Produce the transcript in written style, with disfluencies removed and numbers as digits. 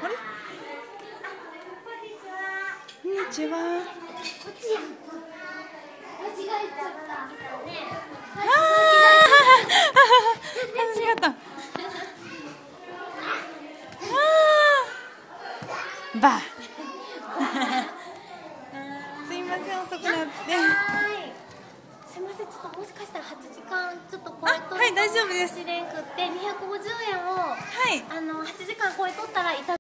あれ？こんにちは。 こっちやん。間違えちゃった。 間違った。バー。すいません、遅くなって。 すいません、ちょっともしかしたら8時間ちょっと超えとるはい、大丈夫です。 しれんくって250円をはい。 8時間超えとったらいた